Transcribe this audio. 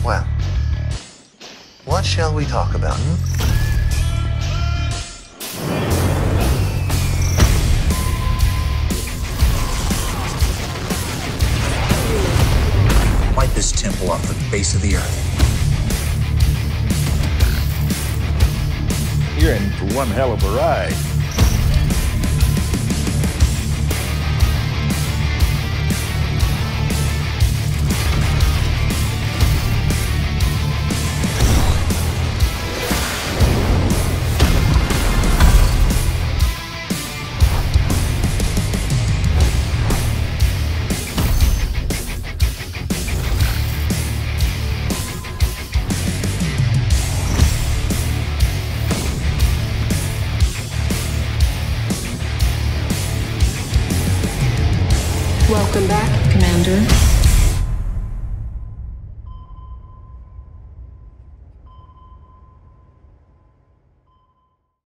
Well, what shall we talk about? Wipe this temple off the face of the earth. You're in for one hell of a ride.